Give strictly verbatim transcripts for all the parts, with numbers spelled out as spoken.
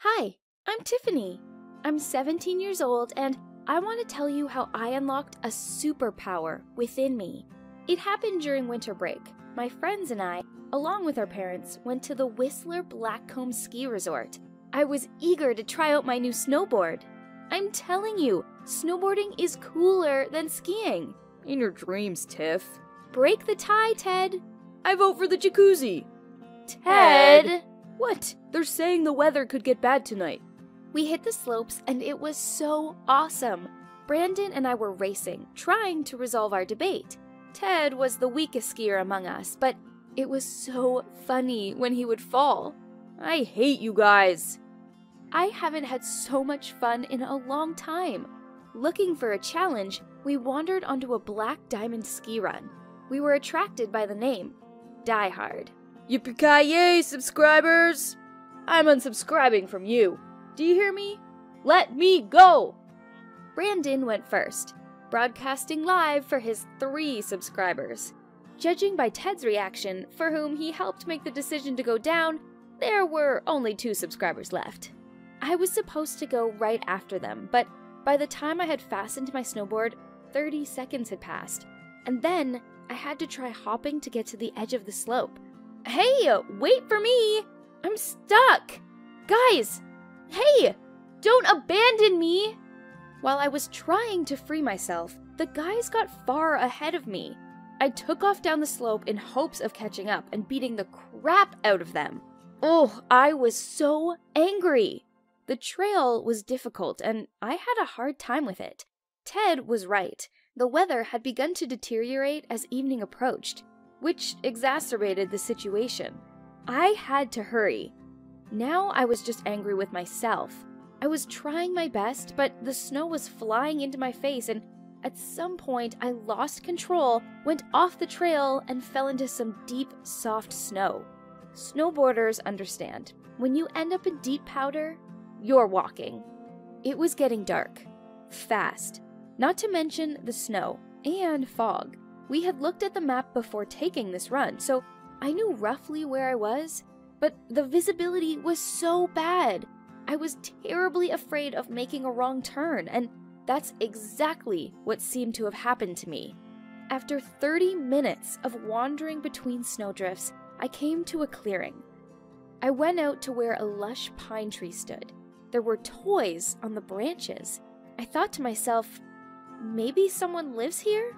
Hi, I'm Tiffany. I'm seventeen years old and I want to tell you how I unlocked a superpower within me. It happened during winter break. My friends and I, along with our parents, went to the Whistler Blackcomb Ski Resort. I was eager to try out my new snowboard. I'm telling you, snowboarding is cooler than skiing. In your dreams, Tiff. Break the tie, Ted. I vote for the jacuzzi. Ted! What? They're saying the weather could get bad tonight. We hit the slopes and it was so awesome. Brandon and I were racing, trying to resolve our debate. Ted was the weakest skier among us, but it was so funny when he would fall. I hate you guys. I haven't had so much fun in a long time. Looking for a challenge, we wandered onto a black diamond ski run. We were attracted by the name, Die Hard. Yippee-ki-yay, subscribers! I'm unsubscribing from you. Do you hear me? Let me go! Brandon went first, broadcasting live for his three subscribers. Judging by Ted's reaction, for whom he helped make the decision to go down, there were only two subscribers left. I was supposed to go right after them, but by the time I had fastened my snowboard, thirty seconds had passed, and then I had to try hopping to get to the edge of the slope. Hey, wait for me! I'm stuck! Guys! Hey! Don't abandon me! While I was trying to free myself, the guys got far ahead of me. I took off down the slope in hopes of catching up and beating the crap out of them. Oh, I was so angry! The trail was difficult and I had a hard time with it. Ted was right. The weather had begun to deteriorate as evening approached, which exacerbated the situation. I had to hurry. Now I was just angry with myself. I was trying my best, but the snow was flying into my face, and at some point I lost control, went off the trail, and fell into some deep, soft snow. Snowboarders understand. When you end up in deep powder, you're walking. It was getting dark. Fast. Not to mention the snow and fog. We had looked at the map before taking this run, so I knew roughly where I was, but the visibility was so bad. I was terribly afraid of making a wrong turn, and that's exactly what seemed to have happened to me. After thirty minutes of wandering between snowdrifts, I came to a clearing. I went out to where a lush pine tree stood. There were toys on the branches. I thought to myself, maybe someone lives here?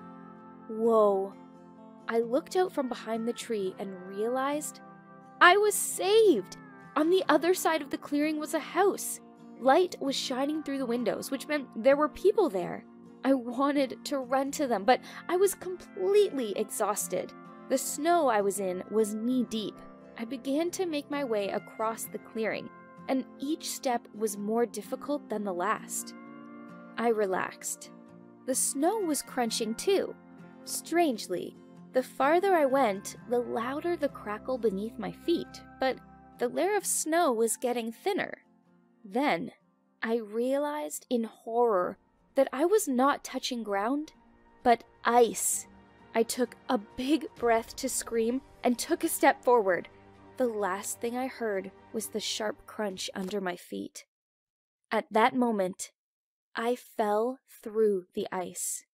Whoa. I looked out from behind the tree and realized I was saved! On the other side of the clearing was a house. Light was shining through the windows, which meant there were people there. I wanted to run to them, but I was completely exhausted. The snow I was in was knee-deep. I began to make my way across the clearing, and each step was more difficult than the last. I relaxed. The snow was crunching too. Strangely, the farther I went, the louder the crackle beneath my feet, but the layer of snow was getting thinner. Then, I realized in horror that I was not touching ground, but ice. I took a big breath to scream and took a step forward. The last thing I heard was the sharp crunch under my feet. At that moment, I fell through the ice.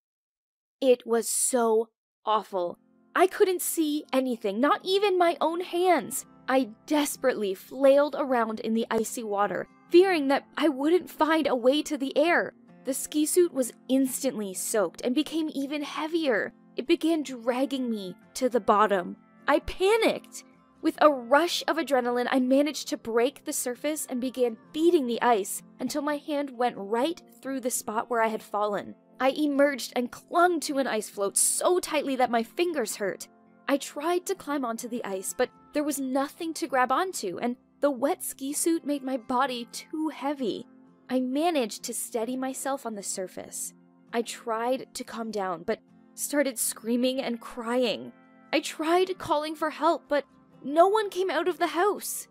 It was so awful. I couldn't see anything, not even my own hands. I desperately flailed around in the icy water, fearing that I wouldn't find a way to the air. The ski suit was instantly soaked and became even heavier. It began dragging me to the bottom. I panicked. With a rush of adrenaline, I managed to break the surface and began beating the ice until my hand went right through the spot where I had fallen. I emerged and clung to an ice float so tightly that my fingers hurt. I tried to climb onto the ice, but there was nothing to grab onto, and the wet ski suit made my body too heavy. I managed to steady myself on the surface. I tried to calm down, but started screaming and crying. I tried calling for help, but no one came out of the house.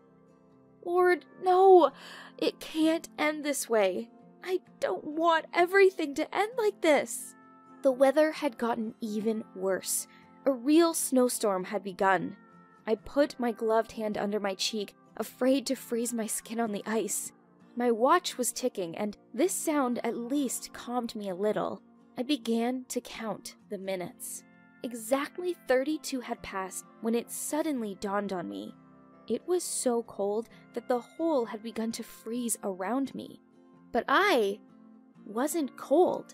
Lord, no, it can't end this way. I don't want everything to end like this. The weather had gotten even worse. A real snowstorm had begun. I put my gloved hand under my cheek, afraid to freeze my skin on the ice. My watch was ticking, and this sound at least calmed me a little. I began to count the minutes. Exactly thirty-two had passed when it suddenly dawned on me. It was so cold that the hole had begun to freeze around me. But I wasn't cold.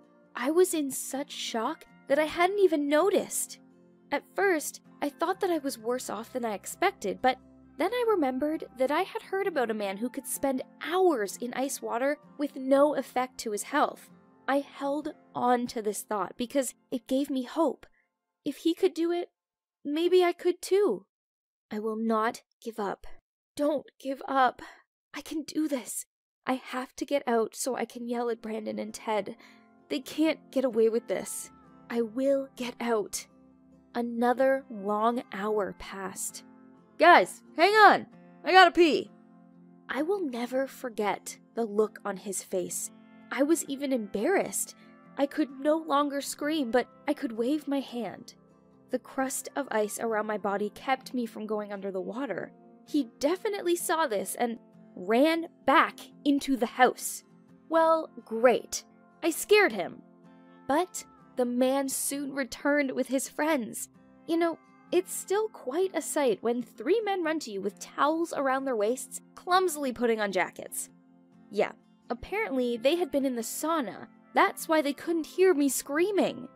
I was in such shock that I hadn't even noticed. At first, I thought that I was worse off than I expected, but then I remembered that I had heard about a man who could spend hours in ice water with no effect to his health. I held on to this thought because it gave me hope. If he could do it, maybe I could too. I will not give up. Don't give up. I can do this. I have to get out so I can yell at Brandon and Ted. They can't get away with this. I will get out. Another long hour passed. Guys, hang on. I gotta pee. I will never forget the look on his face. I was even embarrassed. I could no longer scream, but I could wave my hand. The crust of ice around my body kept me from going under the water. He definitely saw this and ran back into the house. Well, great. I scared him. But the man soon returned with his friends. You know, it's still quite a sight when three men run to you with towels around their waists, clumsily putting on jackets. Yeah, apparently they had been in the sauna. That's why they couldn't hear me screaming.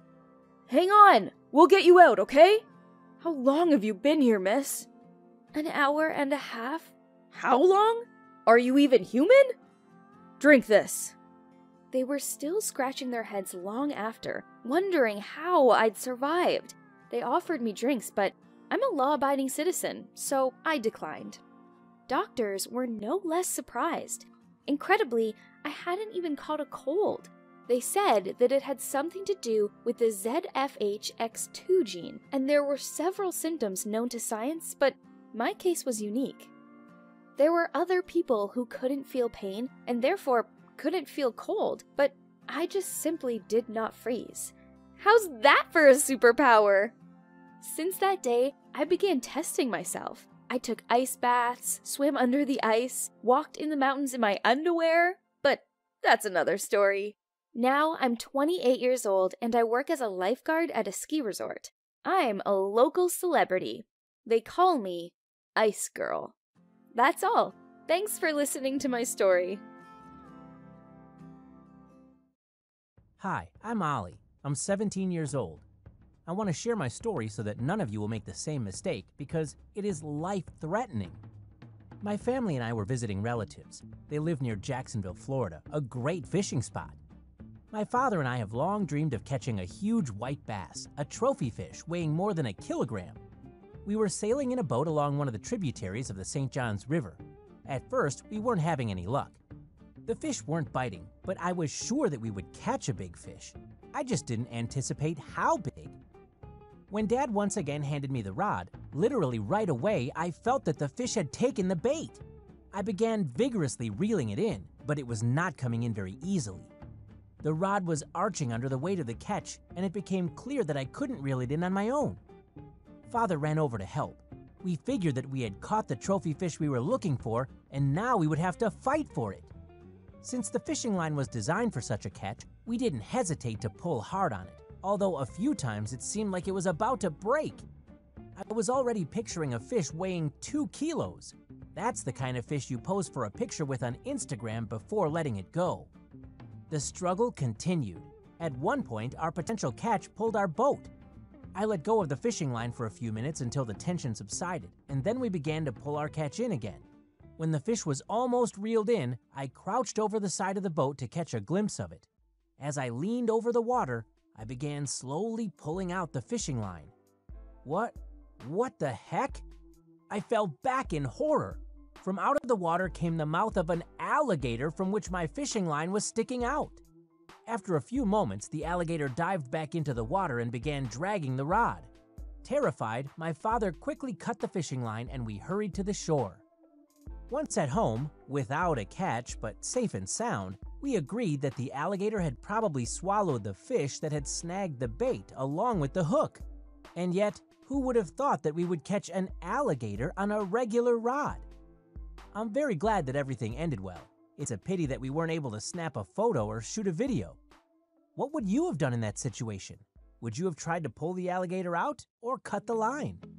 Hang on! We'll get you out, okay? How long have you been here, miss? An hour and a half. How long? Are you even human? Drink this. They were still scratching their heads long after, wondering how I'd survived. They offered me drinks, but I'm a law-abiding citizen, so I declined. Doctors were no less surprised. Incredibly, I hadn't even caught a cold. They said that it had something to do with the Z F H X two gene, and there were several symptoms known to science, but my case was unique. There were other people who couldn't feel pain and therefore couldn't feel cold, but I just simply did not freeze. How's that for a superpower? Since that day, I began testing myself. I took ice baths, swam under the ice, walked in the mountains in my underwear, but that's another story. Now I'm twenty-eight years old and I work as a lifeguard at a ski resort. I'm a local celebrity. They call me Ice Girl. That's all. Thanks for listening to my story. Hi, I'm Ollie. I'm seventeen years old. I want to share my story so that none of you will make the same mistake because it is life-threatening. My family and I were visiting relatives. They live near Jacksonville, Florida, a great fishing spot. My father and I have long dreamed of catching a huge white bass, a trophy fish weighing more than a kilogram. We were sailing in a boat along one of the tributaries of the Saint Johns River. At first, we weren't having any luck. The fish weren't biting, but I was sure that we would catch a big fish. I just didn't anticipate how big. When Dad once again handed me the rod, literally right away, I felt that the fish had taken the bait. I began vigorously reeling it in, but it was not coming in very easily. The rod was arching under the weight of the catch, and it became clear that I couldn't reel it in on my own. Father ran over to help. We figured that we had caught the trophy fish we were looking for, and now we would have to fight for it. Since the fishing line was designed for such a catch, we didn't hesitate to pull hard on it, although a few times it seemed like it was about to break. I was already picturing a fish weighing two kilos. That's the kind of fish you pose for a picture with on Instagram before letting it go. The struggle continued. At one point, our potential catch pulled our boat. I let go of the fishing line for a few minutes until the tension subsided, and then we began to pull our catch in again. When the fish was almost reeled in, I crouched over the side of the boat to catch a glimpse of it. As I leaned over the water, I began slowly pulling out the fishing line. What? What the heck? I fell back in horror. From out of the water came the mouth of an alligator from which my fishing line was sticking out. After a few moments, the alligator dived back into the water and began dragging the rod. Terrified, my father quickly cut the fishing line and we hurried to the shore. Once at home, without a catch but safe and sound, we agreed that the alligator had probably swallowed the fish that had snagged the bait along with the hook. And yet, who would have thought that we would catch an alligator on a regular rod? I'm very glad that everything ended well. It's a pity that we weren't able to snap a photo or shoot a video. What would you have done in that situation? Would you have tried to pull the alligator out or cut the line?